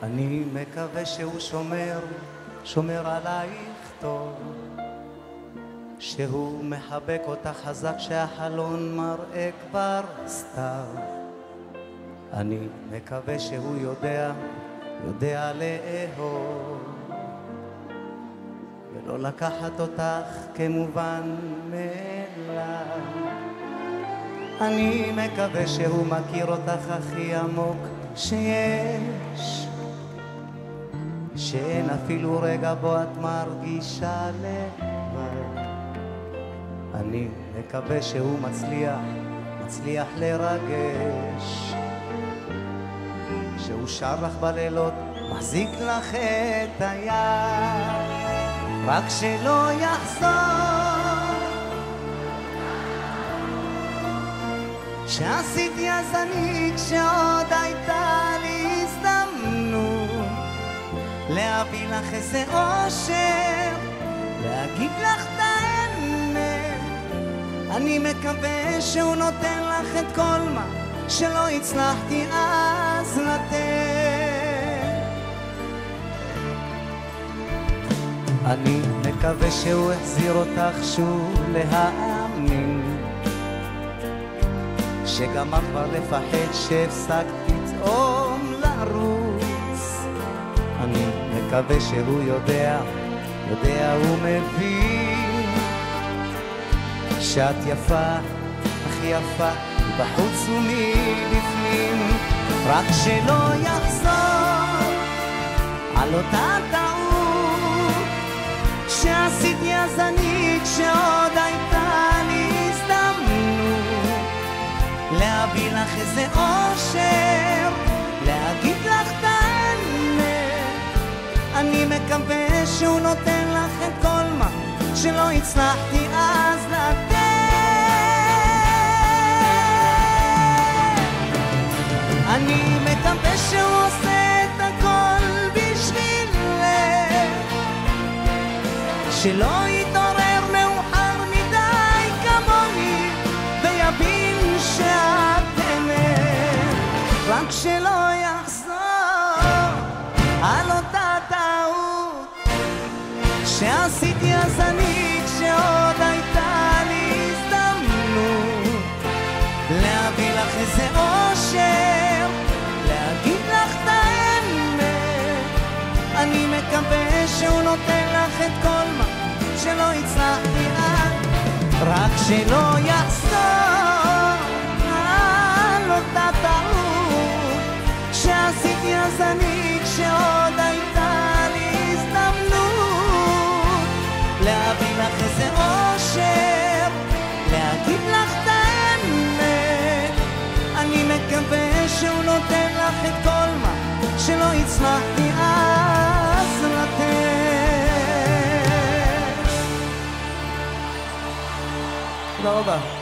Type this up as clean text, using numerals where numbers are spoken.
אני מקווה שהוא שומר עלייך טוב, שהוא מחבק אותך חזק שהחלון מראה כבר סתיו. אני מקווה שהוא יודע לאהוב ולא לקחת אותך כמובן מאליו. אני מקווה שהוא מכיר אותך הכי עמוק שיש, שאין אפילו רגע בו את מרגישה לבד. אני מקווה שהוא מצליח לרגש, שהוא שר לך בלילות, מחזיק לך את היד, רק שלא יחזור. שעשיתי אז אני כשעוד הייתה לי הזדמנות להביא לך איזה אושר, להגיד לך את האמת. אני מקווה שהוא נותן לך את כל מה שלא הצלחתי אז לתת. אני מקווה שהוא החזיר אותך שוב להאמין, שגמר כבר לפחד שהפסקת פתאום לרוץ. אני מקווה שהוא יודע הוא מבין שאת יפה, הכי יפה בחוץ ומבפנים. רק שלא יחזור על אותה טעות שעשיתי אז אני כשעוד הייתה לי הזדמנות להביא לך איזה אושר, להגיד לך את האמת. אני מקווה שהוא נותן לך את כל מה שלא הצלחתי אז לתת. אני מקווה שהוא עושה את הכל בשבילך, שלא יתעורר מאוחר מדי כמוני ויבין שאת אמת. רק שלא יחזור על אותה טעות שעשיתי אז אני כשעוד הייתה לי הזדמנות להביא לך איזה אושר, להגיד לך את האמת. אני מקווה שהוא נותן לך את כל מה שלא הצלחתי אז, רק שלא יחזור על אותה טעות שעשיתי אז אני כשעוד הייתה לי הזדמנות להביא לך איזה אושר, להגיד לך את האמת. אני מקווה שהוא נותן לך את כל מה שלא הצלחתי אז לתת. תודה רבה.